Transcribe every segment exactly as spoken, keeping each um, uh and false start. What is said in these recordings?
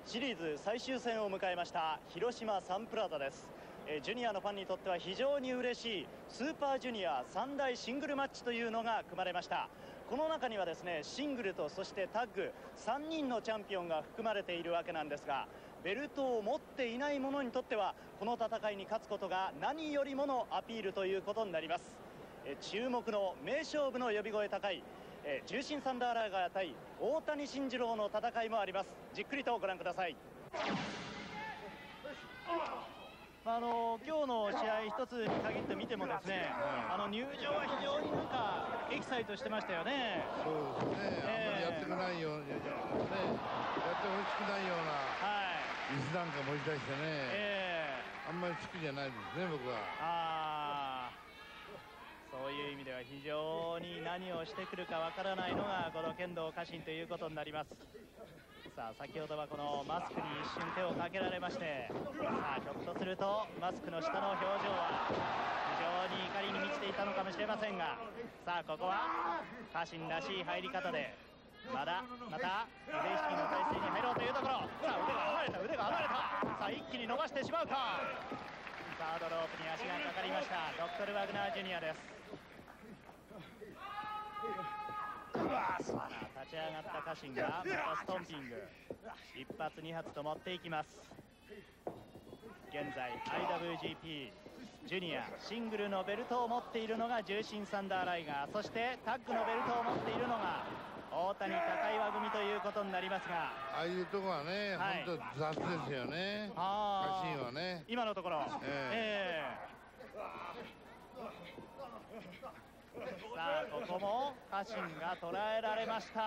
シリーズ最終戦を迎えました広島サンプラザです。えジュニアのファンにとっては非常に嬉しいスーパージュニア三大シングルマッチというのが組まれました。この中にはですね、シングルとそしてタッグさんにんのチャンピオンが含まれているわけなんですが、ベルトを持っていない者にとってはこの戦いに勝つことが何よりものアピールということになります。え注目の名勝負の呼び声高いえ重心サンダーライガー対大谷慎次郎の戦いもあります。じっくりとご覧ください。あの今日の試合一つに限って見てもですね、あの入場は非常になんかエキサイトしてましたよね。 そうですね、えー、あんまりやってくないような、ね、やってほしくないような、はい、椅子なんか持ち出してね、えー、あんまり好きじゃないですね、僕は。あそういう意味では非常に何をしてくるかわからないのがこの剣道家臣ということになります。さあ先ほどはこのマスクに一瞬手をかけられまして、さあひょっとするとマスクの下の表情は非常に怒りに満ちていたのかもしれませんが、さあここは家臣らしい入り方でまだまた腕引きの体勢に入ろうというところ。さあ腕が離れた腕が離れた。さあ一気に伸ばしてしまうか。サードロープに足がかかりましたドクトル・ワグナージュニアです。立ち上がった家臣がまたストンピング一発二発と持っていきます。現在 アイダブリュージーピー ジュニアシングルのベルトを持っているのが重心サンダーライガー、そしてタッグのベルトを持っているのが大谷高岩組ということになりますが、ああいうとこはね、はい、本当雑ですよね。あ家臣はね今のところ、えーえーさあここも家臣が捉えられました。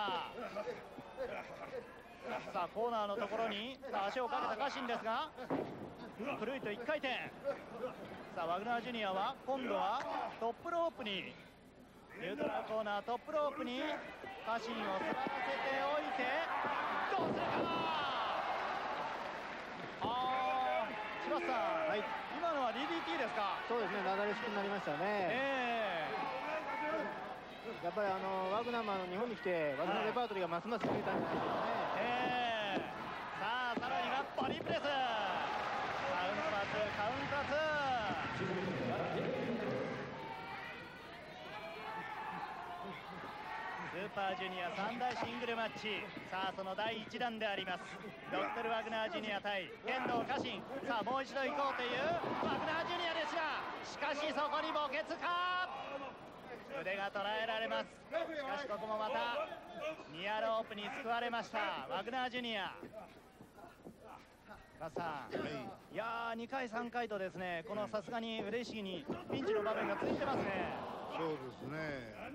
さあコーナーのところにさあ足をかけた家臣ですが、くるいといっかい転。さあワグナージュニアは今度はトップロープにニュートラルコーナートップロープに家臣を座らせておいてどうするか。あー柴田さん、はい、今のは ディーディーティー ですか。そうですね、流れ式になりましたね。えーやっぱりあのワグナーマンの日本に来て技のレパートリーがますます増えたんじゃないですかね。えー、さあさらにはボディプレス、カウントアツカウントアツ。スーパージュニア三大シングルマッチ、さあそのだいいちだんでありますドクトル・ワグナージュニア対剣道家臣。さあもう一度行こうというワグナージュニアですが、しかしそこに墓穴か。腕が捉えられます。しかしここもまたニアロープに救われましたワグナージュニア。加さん、はい、いやーにかいさんかいとですね、このさすがに腕ひしぎにピンチの場面が続いてますね。そうですね、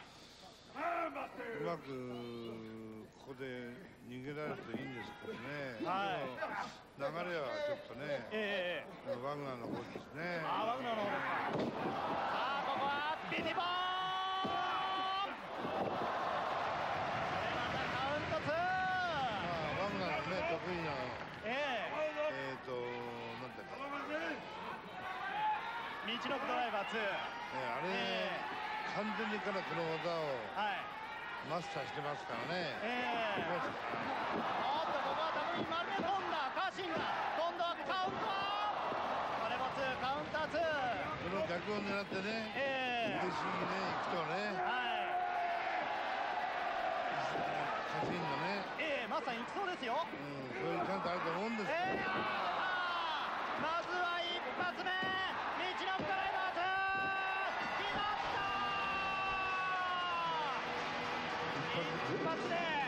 うまくここで逃げられるといいんですけどね、はい、流れはちょっとね、えー、ワグナーの方ですね。あワグナーの方ですか。さあここはビティボーン、得意な、えー、えーと、なんだっけ、道のくドライバーツー、えー、あれ、えー、完全にからこの技を、はい、マスターしてますからね。えー、おっとここはダブルに丸め込んだ家臣が今度はカウンター、これもツーカウンターツー、この逆を狙ってね、えー、嬉しいね行くとね、はい家臣のね、えー、まさにいきそうですよ。うん、そういうチャンスあると思うんですけど、えー、まずは一発目道のくドライバーズ決まった。一発で